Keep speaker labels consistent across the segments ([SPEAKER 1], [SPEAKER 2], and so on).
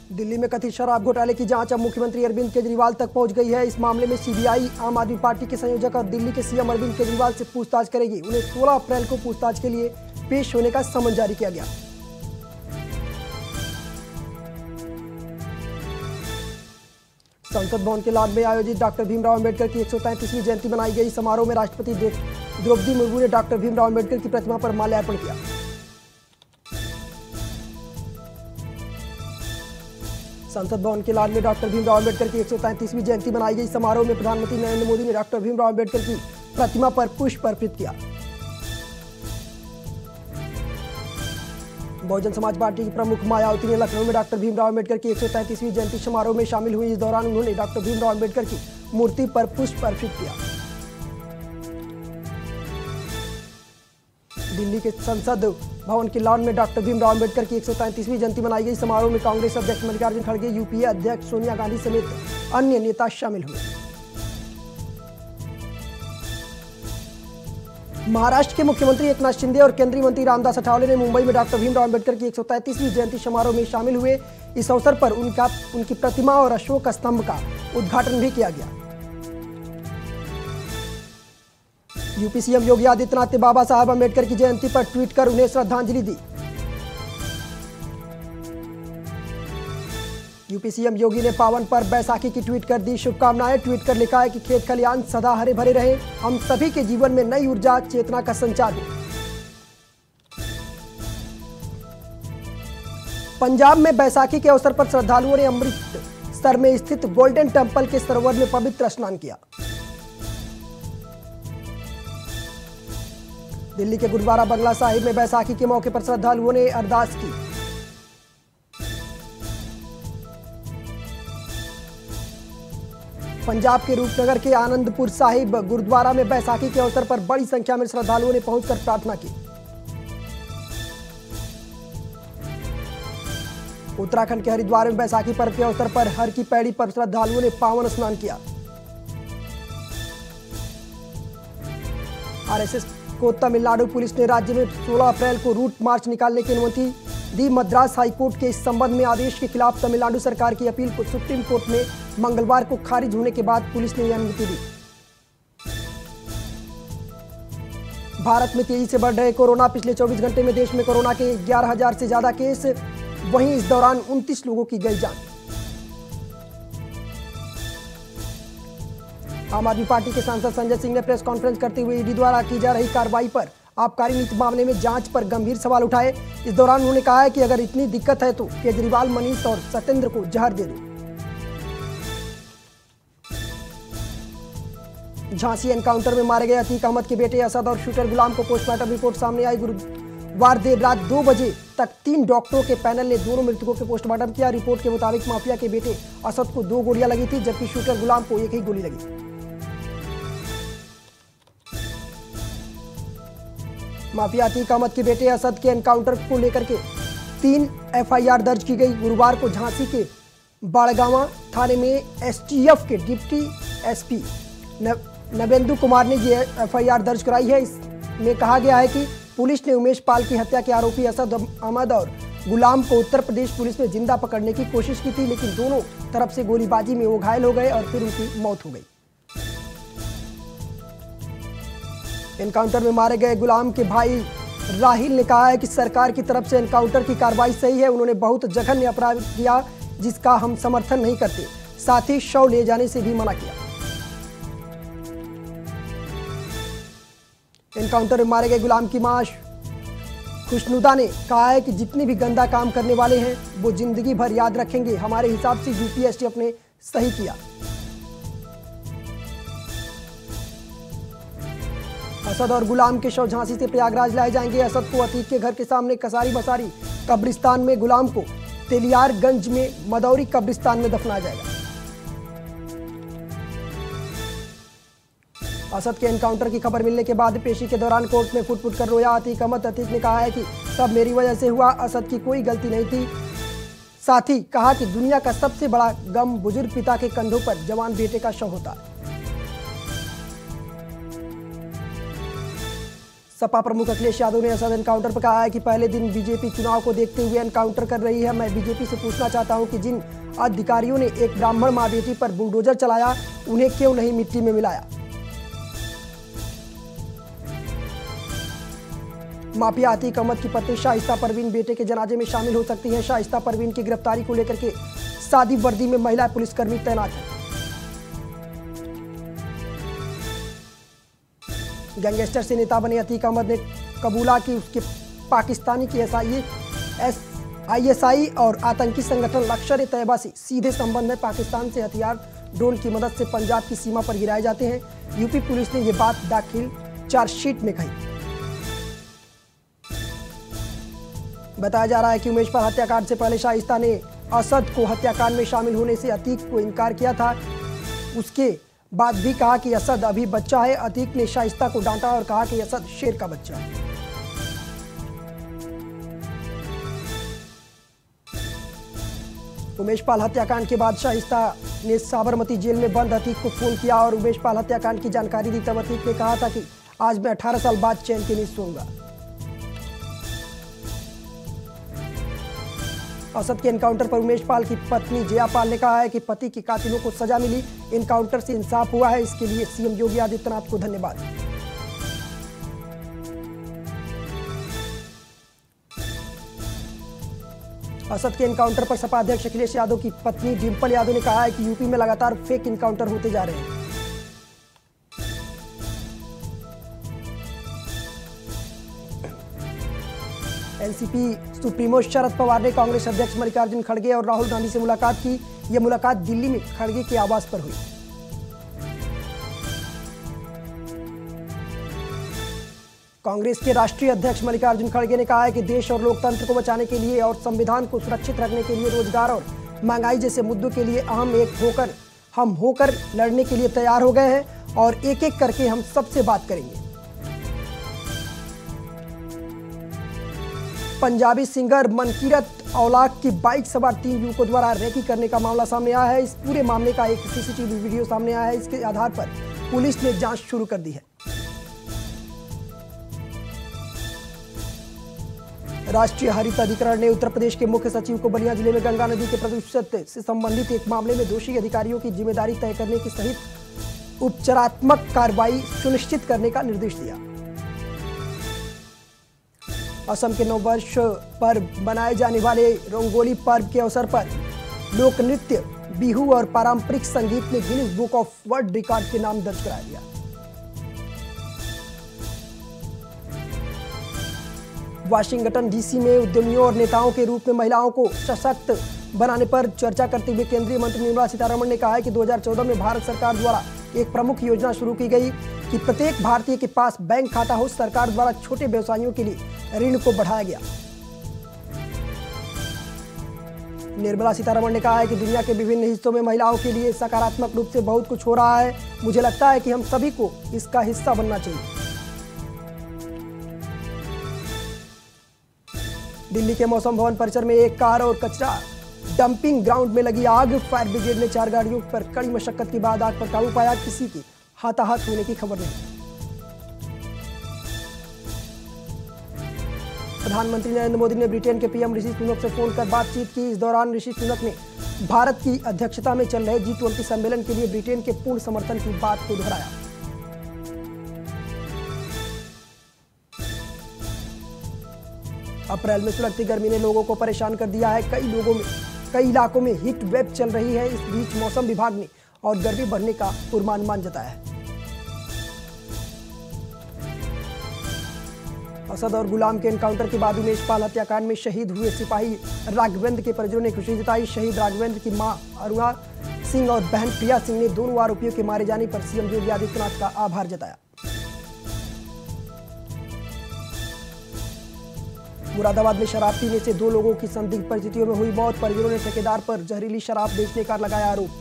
[SPEAKER 1] दिल्ली में कथित शराब घोटाले की जांच अब मुख्यमंत्री अरविंद केजरीवाल तक पहुंच गई है। इस मामले में सीबीआई आम आदमी पार्टी के संयोजक और दिल्ली के सीएम अरविंद केजरीवाल से पूछताछ करेगी। उन्हें 16 अप्रैल को पूछताछ के लिए पेश होने का समन जारी किया गया। संसद भवन के लॉन में आयोजित डॉक्टर भीमराव अंबेडकर की 133वीं जयंती मनाई गई। समारोह में राष्ट्रपति द्रौपदी मुर्मू ने डॉक्टर भीमराव अंबेडकर की प्रतिमा पर माल्यार्पण किया। संसद भवन के लॉन में डॉक्टर भीमराव अंबेडकर की 133वीं जयंती मनाई गई। समारोह में प्रधानमंत्री नरेंद्र मोदी ने डॉक्टर भीमराव अंबेडकर की प्रतिमा पर पुष्प अर्पित किया। बहुजन समाज पार्टी की प्रमुख मायावती ने लखनऊ में डॉक्टर भीमराव अंबेडकर की 133वीं जयंती समारोह में शामिल हुई। इस दौरान उन्होंने डॉक्टर भीमराव अंबेडकर की मूर्ति पर पुष्प अर्पित किया। दिल्ली के संसद भवन के लॉन में डॉक्टर भीमराव अंबेडकर की 133वीं जयंती मनाई गई। समारोह में कांग्रेस अध्यक्ष मल्लिकार्जुन खड़गे, यूपीए अध्यक्ष सोनिया गांधी समेत अन्य नेता शामिल हुए। महाराष्ट्र के मुख्यमंत्री एकनाथ शिंदे और केंद्रीय मंत्री रामदास अठावले ने मुंबई में डॉक्टर भीमराव अंबेडकर की 133वीं जयंती समारोह में शामिल हुए। इस अवसर पर उनकी प्रतिमा और अशोक स्तंभ का उद्घाटन भी किया गया। यूपी सीएम योगी आदित्यनाथ ने बाबा साहब अंबेडकर की जयंती पर ट्वीट कर उन्हें श्रद्धांजलि दी। यूपी सीएम योगी ने पावन पर्व बैसाखी की ट्वीट कर दी शुभकामनाएं। ट्वीट कर लिखा है कि खेत खलियान सदा हरे भरे रहे, हम सभी के जीवन में नई ऊर्जा चेतना का संचार हो। पंजाब में बैसाखी के अवसर पर श्रद्धालुओं ने अमृतसर में स्थित गोल्डन टेम्पल के सरोवर में पवित्र स्नान किया। दिल्ली के गुरुद्वारा बंगला साहिब में बैसाखी के मौके पर श्रद्धालुओं ने अरदास की। पंजाब के रूपनगर के आनंदपुर साहिब गुरुद्वारा में बैसाखी के अवसर पर बड़ी संख्या में श्रद्धालुओं ने पहुंचकर प्रार्थना की। उत्तराखंड के हरिद्वार में बैसाखी पर्व के अवसर पर हर की पैड़ी पर श्रद्धालुओं ने पावन स्नान किया। आरएसएस को तमिलनाडु पुलिस ने राज्य में 16 अप्रैल को रूट मार्च निकालने की अनुमति दी। मद्रास हाईकोर्ट के इस संबंध में आदेश के खिलाफ तमिलनाडु सरकार की अपील को सुप्रीम कोर्ट में मंगलवार को खारिज होने के बाद पुलिस ने यह अनुमति दी। भारत में तेजी से बढ़ रहे कोरोना। पिछले 24 घंटे में देश में कोरोना के 11,000 से ज्यादा केस, वहीं इस दौरान 29 लोगों की गई जान। आम आदमी पार्टी के सांसद संजय सिंह ने प्रेस कॉन्फ्रेंस करते हुए ईडी द्वारा की जा रही कार्रवाई पर आबकारी नीति मामले में जांच पर गंभीर सवाल उठाए। इस दौरान उन्होंने कहा है कि अगर इतनी दिक्कत है तो केजरीवाल, मनीष और सत्येंद्र को जहर दे दो। झांसी एनकाउंटर में मारे गए अतीक अहमद के बेटे असद और शूटर गुलाम को पोस्टमार्टम रिपोर्ट सामने आई। गुरुवार देर रात 2 बजे तक 3 डॉक्टरों के पैनल ने दोनों मृतकों के पोस्टमार्टम किया। रिपोर्ट के मुताबिक माफिया के बेटे असद को 2 गोलियां लगी थी, जबकि शूटर गुलाम को 1 ही गोली लगी। माफिया अतीक अहमद के बेटे असद के एनकाउंटर को लेकर के 3 एफआईआर दर्ज की गई। गुरुवार को झांसी के बाड़गांवा थाने में एसटीएफ के डिप्टी एसपी नवेंदु कुमार ने ये एफआईआर दर्ज कराई है। इसमें कहा गया है कि पुलिस ने उमेश पाल की हत्या के आरोपी असद अहमद और गुलाम को उत्तर प्रदेश पुलिस ने जिंदा पकड़ने की कोशिश की थी, लेकिन दोनों तरफ से गोलीबाजी में वो घायल हो गए और फिर उनकी मौत हो गई। एनकाउंटर में मारे गए गुलाम के भाई राहिल ने कहा है कि सरकार की तरफ से एनकाउंटर की कार्रवाई सही है। उन्होंने बहुत जघन्य अपराध किया जिसका हम समर्थन नहीं करते, साथ ही शव ले जाने से भी मना किया। एनकाउंटर में मारे गए गुलाम की मां खुशनुदा ने कहा है कि जितने भी गंदा काम करने वाले हैं वो जिंदगी भर याद रखेंगे। हमारे हिसाब से यूपीएसटीएफ ने सही किया। असद और गुलाम के शव झांसी से प्रयागराज लाए जाएंगे। असद को अतीक के घर के सामने कसारी बसारी कब्रिस्तान में, गुलाम को तेलियारगंज में मदौरी कब्रिस्तान में दफनाया जाएगा। असद के एनकाउंटर की खबर मिलने के बाद पेशी के दौरान कोर्ट में फुट-फुट कर रोया अतीक अहमद। अतीक ने कहा है कि सब मेरी वजह से हुआ, असद की कोई गलती नहीं थी। साथ ही कहा कि दुनिया का सबसे बड़ा गम बुजुर्ग पिता के कंधों पर जवान बेटे का शव होता है। सपा प्रमुख अखिलेश यादव ने असद एनकाउंटर पर कहा है कि पहले दिन बीजेपी चुनाव को देखते हुए एनकाउंटर कर रही है। मैं बीजेपी से पूछना चाहता हूं कि जिन अधिकारियों ने एक ब्राह्मण मां बेटी पर बुलडोजर चलाया, उन्हें क्यों नहीं मिट्टी में मिलाया। माफिया अतीक अहमद की पत्नी शाइस्ता परवीन बेटे के जनाजे में शामिल हो सकती है। शाइस्ता परवीन की गिरफ्तारी को लेकर के सादी वर्दी में महिला पुलिसकर्मी तैनात है। गैंगस्टर से नेता बने अतीक अहमद ने कबूला कि उसके पाकिस्तानी की आईएसआई और आतंकी संगठन लश्कर-ए-तैयबा से सीधे संबंध है। पाकिस्तान से हथियार ड्रोन की मदद से पंजाब की सीमा पर गिराए जाते हैं। यूपी पुलिस ने यह बात दाखिल चार्जशीट में कही। बताया जा रहा है कि उमेश पाल हत्याकांड से पहले शाइस्ता ने असद को हत्याकांड में शामिल होने से अतीक को इनकार किया था। उसके बाद भी कहा कि असद अभी बच्चा है। अतीक ने शाइस्ता को डांटा और कहा कि असद शेर का बच्चा है। उमेश पाल हत्याकांड के बाद शाइस्ता ने साबरमती जेल में बंद अतीक को फोन किया और उमेश पाल हत्याकांड की जानकारी दी। तब अतीक ने कहा था कि आज मैं 18 साल बाद चैन की नींद सोऊंगा। असद के एनकाउंटर पर उमेश पाल की पत्नी जया पाल ने कहा है कि पति के कातिलों को सजा मिली, एनकाउंटर से इंसाफ हुआ है। इसके लिए सीएम योगी आदित्यनाथ को धन्यवाद। असद के एनकाउंटर पर सपा अध्यक्ष अखिलेश यादव की पत्नी डिंपल यादव ने कहा है कि यूपी में लगातार फेक एनकाउंटर होते जा रहे हैं। एनसीपी सुप्रीमो शरद पवार ने कांग्रेस अध्यक्ष मल्लिकार्जुन खड़गे और राहुल गांधी से मुलाकात की। यह मुलाकात दिल्ली में खड़गे के आवास पर हुई। कांग्रेस के राष्ट्रीय अध्यक्ष मल्लिकार्जुन खड़गे ने कहा है कि देश और लोकतंत्र को बचाने के लिए और संविधान को सुरक्षित रखने के लिए रोजगार और महंगाई जैसे मुद्दों के लिए हम होकर लड़ने के लिए तैयार हो गए हैं और एक एक करके हम सबसे बात करेंगे। पंजाबी सिंगर मनकीरत औलाक की बाइक सवार 3 युवकों द्वारा रेकी करने का मामला सामने आया है। इस पूरे मामले का एक सीसीटीवी वीडियो सामने आया है। इसके आधार पर पुलिस ने जांच शुरू कर दी है। राष्ट्रीय हरित अधिकरण ने उत्तर प्रदेश के मुख्य सचिव को बलिया जिले में गंगा नदी के प्रदूषण से संबंधित एक मामले में दोषी अधिकारियों की जिम्मेदारी तय करने की सहित उपचारात्मक कार्रवाई सुनिश्चित करने का निर्देश दिया। असम के नववर्ष पर बनाए जाने वाले रंगोली पर्व के अवसर पर लोक नृत्य, बिहू और पारंपरिक संगीत ने Guinness book of world record के नाम दर्ज करा दिया। वाशिंगटन डीसी में उद्यमियों और नेताओं के रूप में महिलाओं को सशक्त बनाने पर चर्चा करते हुए केंद्रीय मंत्री निर्मला सीतारमण ने कहा है कि 2014 में भारत सरकार द्वारा एक प्रमुख योजना शुरू की गई कि प्रत्येक भारतीय के पास बैंक खाता हो। सरकार द्वारा छोटे व्यवसायियों के लिए ऋण को बढ़ाया गया। निर्मला सीतारमण ने कहा है कि दुनिया के विभिन्न हिस्सों में महिलाओं के लिए सकारात्मक रूप से बहुत कुछ हो रहा है। मुझे लगता है कि हम सभी को इसका हिस्सा बनना चाहिए। दिल्ली के मौसम भवन परिसर में एक कार और कचरा डंपिंग ग्राउंड में लगी आग। फायर ब्रिगेड ने 4 गाड़ियों पर कड़ी मशक्कत के बाद आग पर काबू पाया। किसी की हताहत होने की खबर नहीं। प्रधानमंत्री नरेंद्र मोदी ने ब्रिटेन के पीएम ऋषि सुनक से फोन कर बातचीत की। इस दौरान ऋषि सुनक ने भारत की अध्यक्षता में चल रहे G20 सम्मेलन के लिए ब्रिटेन के पूर्ण समर्थन की बात को दोहराया। अप्रैल में सुलगती गर्मी ने लोगों को परेशान कर दिया है। कई इलाकों में हीट वेव चल रही है। इस बीच मौसम विभाग ने और गर्मी बढ़ने का पूर्वानुमान जताया है। असद और गुलाम के एनकाउंटर के बाद उमेश पाल हत्याकांड में शहीद हुए सिपाही राघवेंद्र के परिजनों ने खुशी जताई। शहीद राघवेंद्र की मां अरुणा सिंह और बहन प्रिया सिंह ने दोनों आरोपियों के मारे जाने पर सीएम योगी आदित्यनाथ का आभार जताया। मुरादाबाद में शराब पीने से 2 लोगों की संदिग्ध परिस्थितियों में हुई मौत। परिजनों ने ठेकेदार पर जहरीली शराब बेचने का लगाया आरोप।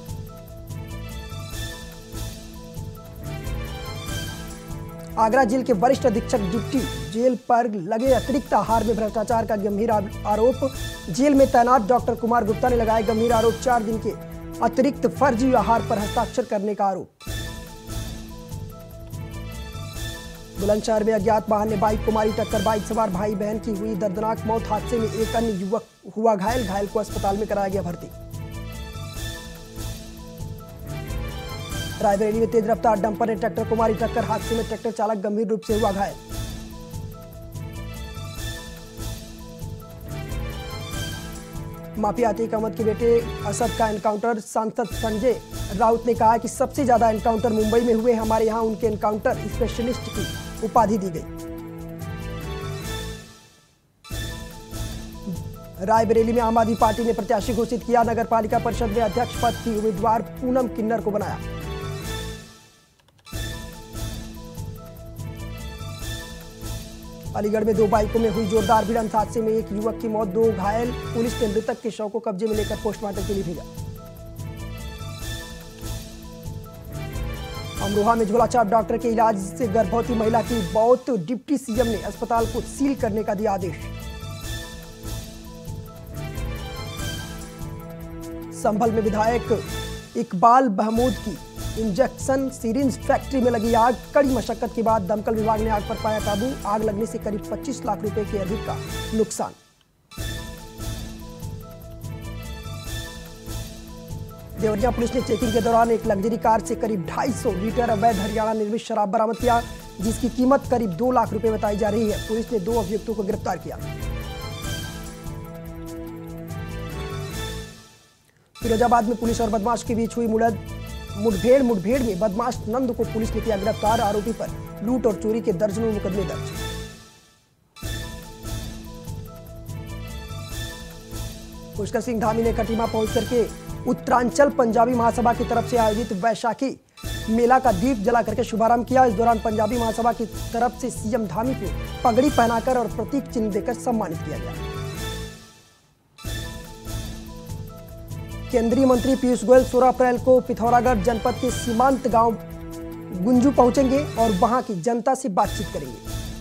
[SPEAKER 1] आगरा जेल के वरिष्ठ अधीक्षक डिप्टी जेल पर लगे अतिरिक्त आहार में भ्रष्टाचार का गंभीर आरोप। जेल में तैनात डॉक्टर कुमार गुप्ता ने लगाए गंभीर आरोप। 4 दिन के अतिरिक्त फर्जी आहार पर हस्ताक्षर करने का आरोप। बुलंदशहर में अज्ञात वाहन ने बाइक को मारी टक्कर। बाइक सवार भाई बहन की हुई दर्दनाक मौत। हादसे में एक अन्य युवक हुआ घायल। घायल को अस्पताल में कराया गया भर्ती। रायबरेली में तेज रफ्तार डंपर ने ट्रैक्टर को मारी टक्कर। हादसे में ट्रैक्टर चालक गंभीर रूप से हुआ घायल। माफिया अतीक अहमद के बेटे असद का एनकाउंटर। सांसद संजय राउत ने कहा कि सबसे ज्यादा एनकाउंटर मुंबई में हुए। हमारे यहां उनके एनकाउंटर स्पेशलिस्ट की उपाधि दी गई। रायबरेली में आम आदमी पार्टी ने प्रत्याशी घोषित किया। नगर पालिका परिषद में अध्यक्ष पद की उम्मीदवार पूनम किन्नर को बनाया। अलीगढ़ में दो बाइकों में हुई जोरदार भिड़ंत। हादसे में एक युवक की मौत, 2 घायल। पुलिस ने मृतक के शव को कब्जे में लेकर पोस्टमार्टम के लिए भेजा। अमरोहा में झोलाछाप डॉक्टर के इलाज से गर्भवती महिला की मौत। डिप्टी सीएम ने अस्पताल को सील करने का दिया आदेश। संभल में विधायक इकबाल महमूद की इंजेक्शन सिरिंज फैक्ट्री में लगी आग। कड़ी मशक्कत के बाद दमकल विभाग ने आग पर पाया काबू। आग लगने से करीब 25 लाख रुपए के अधिक का नुकसान। देवरिया पुलिस ने चेकिंग के दौरान एक लग्जरी कार से करीब 250 लीटर अवैध हरियाणा निर्मित शराब बरामद किया, जिसकी कीमत करीब 2 लाख रुपए बताई जा रही है। पुलिस ने 2 अभियुक्तों को गिरफ्तार किया। फिरोजाबाद में पुलिस और बदमाश के बीच हुई मुठभेड़ में बदमाश नंद को पुलिस ने किया गिरफ्तार। आरोपी पर लूट और चोरी के दर्जनों मुकदमे दर्ज। पुष्कर सिंह धामी ने खटीमा पहुंच करके उत्तरांचल पंजाबी महासभा की तरफ से आयोजित वैशाखी मेला का दीप जला करके शुभारंभ किया। इस दौरान पंजाबी महासभा की तरफ से सीएम धामी को पगड़ी पहनाकर और प्रतीक चिन्ह देकर सम्मानित किया गया। केंद्रीय मंत्री पीयूष गोयल 16 अप्रैल को पिथौरागढ़ जनपद के सीमांत गांव गुंजू पहुंचेंगे और वहां की जनता से बातचीत करेंगे।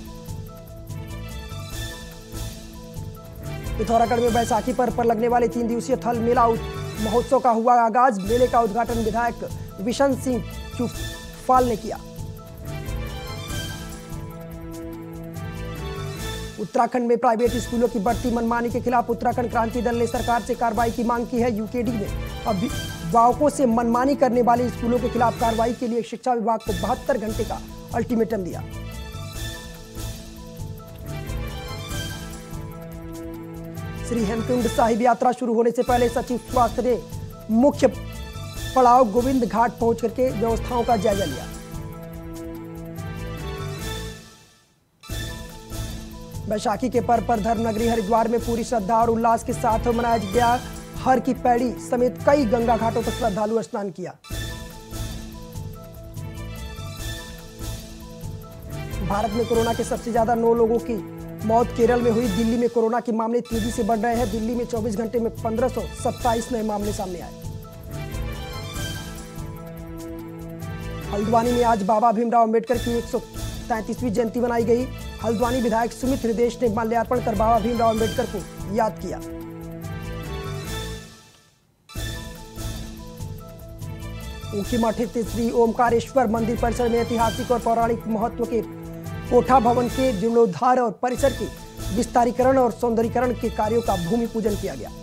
[SPEAKER 1] पिथौरागढ़ में बैसाखी पर्व पर लगने वाले 3 दिवसीय थल मेला महोत्सव का हुआ आगाज। मेले का उद्घाटन विधायक विशन सिंह चुफाल ने किया। उत्तराखंड में प्राइवेट स्कूलों की बढ़ती मनमानी के खिलाफ उत्तराखंड क्रांति दल ने सरकार से कार्रवाई की मांग की है। यूकेडी में अभिभावकों से मनमानी करने वाले स्कूलों के खिलाफ कार्रवाई के लिए शिक्षा विभाग को 72 घंटे का अल्टीमेटम दिया। श्री हेमकुंड साहिब यात्रा शुरू होने से पहले सचिव स्वास्थ्य ने मुख्य पड़ाव गोविंद घाट पहुंच करके व्यवस्थाओं का जायजा लिया। बैसाखी के पर्व पर धर्मनगरी हरिद्वार में पूरी श्रद्धा और उल्लास के साथ मनाया गया। हर की पैड़ी समेत कई गंगा घाटों पर श्रद्धालु स्नान किया। भारत में कोरोना के सबसे ज्यादा 9 लोगों की मौत केरल में हुई। दिल्ली में कोरोना के मामले तेजी से बढ़ रहे हैं। दिल्ली में 24 घंटे में 1527 नए मामले सामने आए। हल्द्वानी में आज बाबा भीमराव अंबेडकर की 133वीं जयंती मनाई गई। हल्द्वानी विधायक सुमित हृदयेश ने माल्यार्पण कर बाबा भीमराव अंबेडकर को याद किया। ऊखीमठ स्थित श्री ओमकारेश्वर मंदिर परिसर में ऐतिहासिक और पौराणिक महत्व के कोठा भवन के जीर्णोद्धार और परिसर के विस्तारीकरण और सौंदर्यीकरण के कार्यों का भूमि पूजन किया गया।